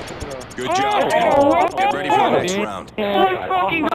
Good job, team. Get ready for the next round.